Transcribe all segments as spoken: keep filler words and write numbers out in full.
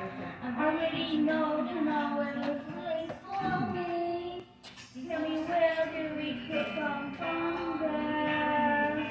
I already know to know where the place for me. Tell me where do we come from there?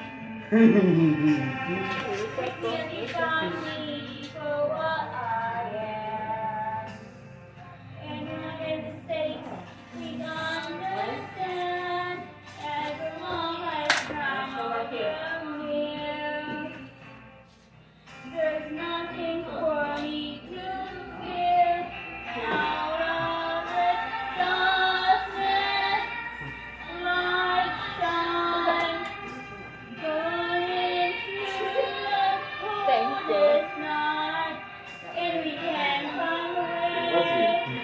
Take me and you find me for what I am. And when I get mistakes, we understand. As long as I'm here, there's nothing for me to fear. Out of the darkness, light shines. Going through the coldest night, and we can find a way.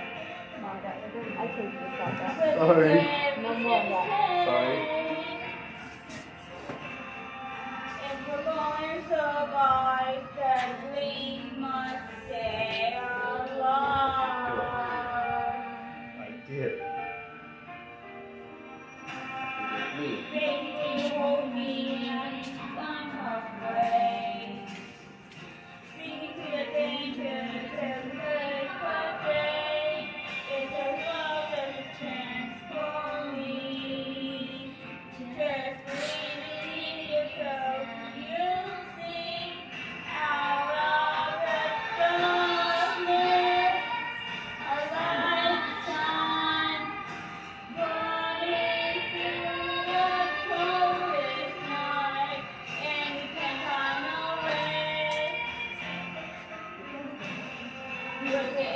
I take this out. Sorry. No more of that. Sorry. If we're going to survive, then we must stay alive. I did. Baby, hold me and I'm halfway. See me to the danger, till the good day. If there's love, there's a chance for me. Just believe yourself, you'll see. Out of the darkness, a light shines. Running through the coldest night, and we can find a way. We'll get